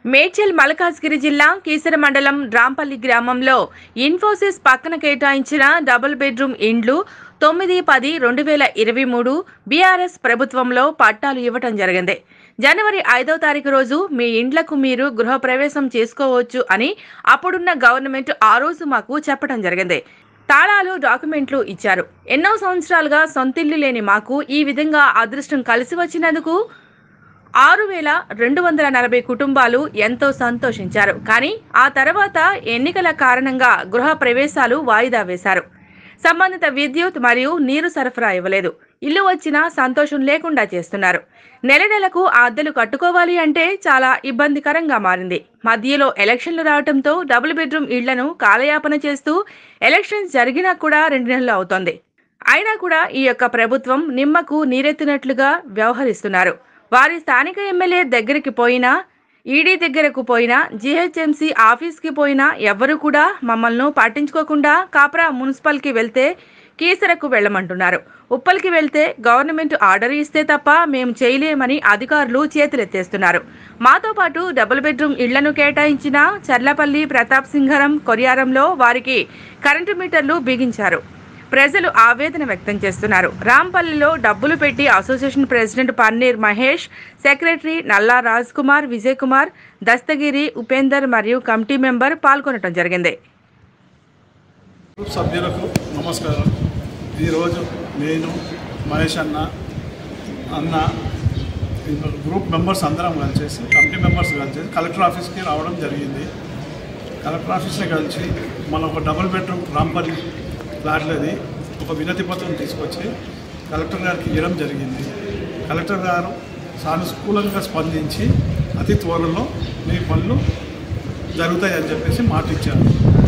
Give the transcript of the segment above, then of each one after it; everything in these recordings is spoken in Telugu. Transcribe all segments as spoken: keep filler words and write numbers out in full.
మేడ్చల్ మల్కాజ్గిరి జిల్లా కీసర మండలం రాంపల్లి గ్రామంలో ఇన్ఫోసిస్ పక్కన కేటాయించిన డబుల్ బెడ్రూమ్ ఇండ్లు తొమ్మిది పది రెండు వేల ఇరవై మూడు బీఆర్ఎస్ ప్రభుత్వంలో పట్టాలు ఇవ్వటం జరిగింది. జనవరి ఐదవ తారీఖు రోజు మీ ఇండ్లకు మీరు గృహప్రవేశం చేసుకోవచ్చు అని అప్పుడున్న గవర్నమెంట్ ఆ రోజు మాకు చెప్పడం జరిగింది. తాళాలు డాక్యుమెంట్లు ఇచ్చారు. ఎన్నో సంవత్సరాలుగా సొంతిల్లు లేని మాకు ఈ విధంగా అదృష్టం కలిసి వచ్చినందుకు ఆరు వేల రెండు వందల నలభై కుటుంబాలు ఎంతో సంతోషించారు. కానీ ఆ తర్వాత ఎన్నికల కారణంగా గృహ ప్రవేశాలు వాయిదా వేశారు. సంబంధిత విద్యుత్ మరియు నీరు సరఫరా ఇవ్వలేదు. ఇల్లు వచ్చినా సంతోషం లేకుండా చేస్తున్నారు. నెల నెలకు ఆ అద్దెలు కట్టుకోవాలి అంటే చాలా ఇబ్బందికరంగా మారింది. మధ్యలో ఎలక్షన్లు రావడంతో డబుల్ బెడ్రూమ్ ఇళ్లను కాలయాపన చేస్తూ ఎలక్షన్స్ జరిగినా కూడా రెండు నెలలు అవుతోంది. అయినా కూడా ఈ యొక్క ప్రభుత్వం నిమ్మకు నీరెత్తినట్లుగా వ్యవహరిస్తున్నారు. వారి స్థానిక ఎమ్మెల్యే దగ్గరికి పోయినా, ఈడీ దగ్గరకు పోయినా, జీహెచ్ఎంసీ ఆఫీస్కి పోయినా ఎవ్వరూ కూడా మమ్మల్ని పట్టించుకోకుండా కాప్రా మున్సిపల్కి వెళ్తే కీసరకు వెళ్ళమంటున్నారు. ఉప్పల్కి వెళ్తే గవర్నమెంట్ ఆర్డర్ ఇస్తే తప్ప మేము చేయలేమని అధికారులు చేతులెత్తేస్తున్నారు. మాతో పాటు డబుల్ బెడ్రూమ్ ఇళ్లను కేటాయించిన చర్లపల్లి, ప్రతాప్ సింగరం, కొరియారంలో వారికి కరెంటు మీటర్లు బిగించారు. ప్రజలు ఆవేదన వ్యక్తం చేస్తున్నారు. రాంపల్లిలో డబ్బులు పెట్టి association president Panneer Mahesh, secretary Nalla Raj Kumar, Vijay Kumar, Dastagiri, Upender మరియు కమిటీ మెంబర్ పాల్గొనడం జరిగింది. సభ్యులకు నమస్కారం. ఈరోజు నేను మహేష్ అన్న అన్న గ్రూప్ మెంబర్స్ అందరం కలిసేసి కమిటీ మెంబర్స్ కలిసేసి కలెక్టర్ ఆఫీస్కి రావడం జరిగింది. కలెక్టర్ ఆఫీస్ని కలిసి మన ఒక డబుల్ బెడ్రూమ్ రాంపల్లి ఫ్లాట్లది ఒక వినతి పత్రం తీసుకొచ్చి కలెక్టర్ గారికి ఇవ్వడం జరిగింది. కలెక్టర్ గారు సానుకూలంగా స్పందించి అతి త్వరలో మీ పనులు జరుగుతాయని చెప్పేసి మాట ఇచ్చారు.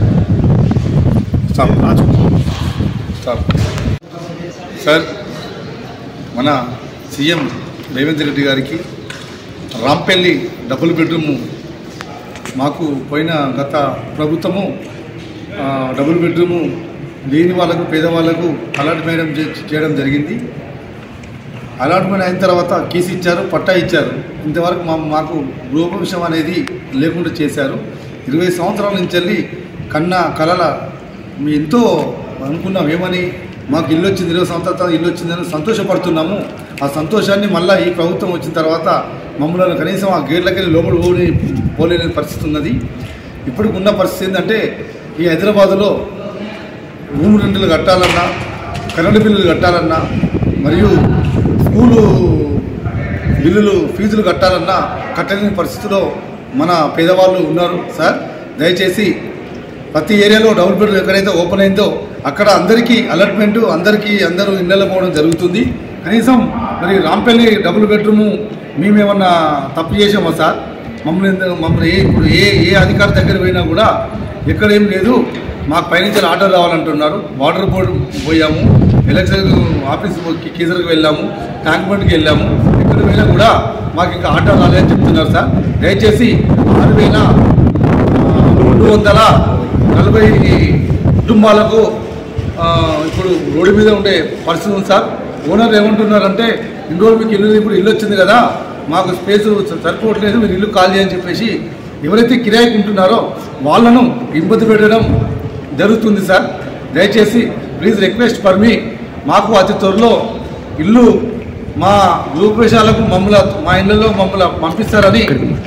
సార్, మన సీఎం రేవంత్ రెడ్డి గారికి రాంపల్లి డబుల్ బెడ్రూము మాకు పోయిన గత ప్రభుత్వము డబుల్ బెడ్రూము లేని వాళ్ళకు, పేదవాళ్లకు అలాట్మెంట్ చేయడం జరిగింది. అలాట్మెంట్ అయిన తర్వాత కీస్ ఇచ్చారు, పట్టా ఇచ్చారు. ఇంతవరకు మా మాకు గృహప్రవేశం అనేది లేకుండా చేశారు. ఇరవై సంవత్సరాల నుంచి వెళ్ళి కన్నా కలల మేము ఎంతో అనుకున్నాం, ఏమని మాకు ఇల్లు వచ్చింది, ఇరవై సంవత్సరాల ఇల్లు వచ్చిందని సంతోషపడుతున్నాము. ఆ సంతోషాన్ని మళ్ళీ ఈ ప్రభుత్వం వచ్చిన తర్వాత మమ్మల్ని కనీసం ఆ గేట్లకెళ్ళి లోపల పోని పోలేని పరిస్థితి ఉన్నది. ఇప్పటికి ఉన్న పరిస్థితి ఏంటంటే, ఈ హైదరాబాదులో రూమ్ రెంట్లు కట్టాలన్నా, కరెంటు బిల్లులు కట్టాలన్నా, మరియు స్కూలు బిల్లులు ఫీజులు కట్టాలన్నా కట్టలేని పరిస్థితిలో మన పేదవాళ్ళు ఉన్నారు. సార్, దయచేసి ప్రతి ఏరియాలో డబుల్ బెడ్రూమ్ ఎక్కడైతే ఓపెన్ అయిందో అక్కడ అందరికీ అలాట్మెంటు, అందరికీ అందరూ ఇళ్ళలో పోవడం జరుగుతుంది. కనీసం మరి రాంపల్లి డబుల్ బెడ్రూము మేమేమన్నా తప్పు చేసామా సార్? మమ్మల్ని మమ్మల్ని ఏ ఇప్పుడు ఏ ఏ అధికారి దగ్గర పోయినా కూడా ఎక్కడేం లేదు, మాకు పైనుంచి ఆర్డర్ రావాలంటున్నారు. వాటర్ బోర్డు పోయాము, ఎలక్షన్ ఆఫీస్ కీసర్కి వెళ్ళాము, ట్యాంక్ బండ్కి వెళ్ళాము. ఎక్కడ పోయినా కూడా మాకు ఇంకా ఆర్డర్ రాలేదని చెప్తున్నారు. సార్, దయచేసి ఆరు వేల రెండు వందల నలభై కుటుంబాలకు ఇప్పుడు రోడ్డు మీద ఉండే పరిస్థితి ఉంది. సార్, ఓనర్ ఏమంటున్నారంటే, ఇన్ని రోజులు మీకు ఇల్లు ఇప్పుడు ఇల్లు వచ్చింది కదా, మాకు స్పేస్ సరిపోవట్లేదు, మీరు ఇల్లు ఖాళీ అని చెప్పేసి ఎవరైతే కిరాయికి ఉంటున్నారో వాళ్ళను ఇబ్బంది పెట్టడం జరుగుతుంది. సార్, దయచేసి ప్లీజ్ రిక్వెస్ట్ ఫర్ మీ, మాకు అతి త్వరలో ఇల్లు మా గృహప్రవేశాలకు మమ్మల్ని మా ఇళ్ళలో మమ్మల్ని పంపిస్తారని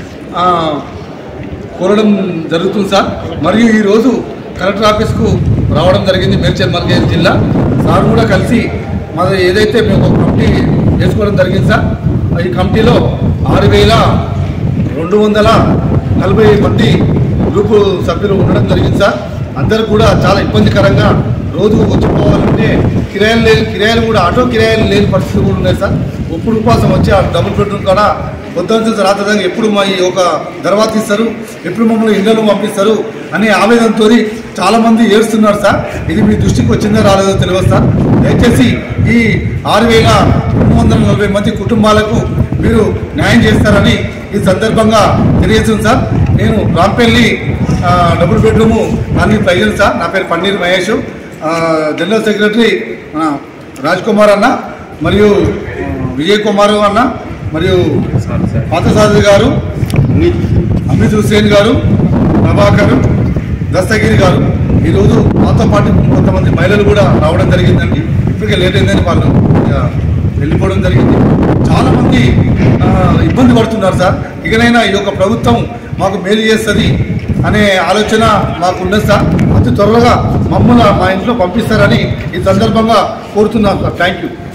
కోరడం జరుగుతుంది. సార్, మరియు ఈరోజు కలెక్టర్ ఆఫీస్కు రావడం జరిగింది. మేడ్చల్ మల్కాజ్గిరి జిల్లా సార్ కూడా కలిసి మాది ఏదైతే మేము ఒక కమిటీ వేసుకోవడం జరిగింది. సార్, ఈ కమిటీలో ఆరు వేల రెండు వందల నలభై మంది గ్రూపు సభ్యులు ఉండడం జరిగింది. సార్, అందరూ కూడా చాలా ఇబ్బందికరంగా రోజుకు వచ్చిపోవాలంటే కిరాయిలు లేని కిరాయిలు కూడా ఆటో కిరాయిలు లేని పరిస్థితి కూడా ఉన్నాయి. సార్, ఇప్పుడు ఉపాసం వచ్చి ఆ డబుల్ బెడ్రూమ్ కూడా పొద్దున్న రాత్రి ఎప్పుడు మా ఈ ఒక దర్వాజ ఇస్తారు, ఎప్పుడు మమ్మల్ని ఇళ్లను పంపిస్తారు అనే ఆవేదనతో చాలామంది ఏడుస్తున్నారు. సార్, ఇది మీ దృష్టికి వచ్చిందో రాలేదో తెలియదు. సార్, దయచేసి ఈ ఆరు వేల రెండు వందల నలభై మంది కుటుంబాలకు మీరు న్యాయం చేస్తారని ఈ సందర్భంగా తెలియజేస్తుంది. సార్, నేను రాంపల్లి డబుల్ బెడ్రూము అన్ని ప్రజలు. సార్, నా పేరు పన్నీర్ మహేష్, జనరల్ సెక్రటరీ రాజ్ కుమార్ అన్న మరియు విజయ్ కుమార్ అన్న మరియు పాతసారథి గారు హమీద్ హుస్సేన్ గారు, ప్రభాకర్, దస్తగిరి గారు, ఈరోజు మాతో పాటు కొంతమంది మహిళలు కూడా రావడం జరిగిందండి. ఇప్పటికే లేట్ అయిందని వాళ్ళు వెళ్ళిపోవడం జరిగింది. చాలామంది ఇబ్బంది పడుతున్నారు సార్. ఇకనైనా ఈ యొక్క ప్రభుత్వం మాకు మేలు చేస్తుంది అనే ఆలోచన మాకు ఉన్నది సార్. అతి త్వరగా మమ్మల్ని మా ఇంట్లో పంపిస్తారని ఈ సందర్భంగా కోరుతున్నాం సార్. Thank you.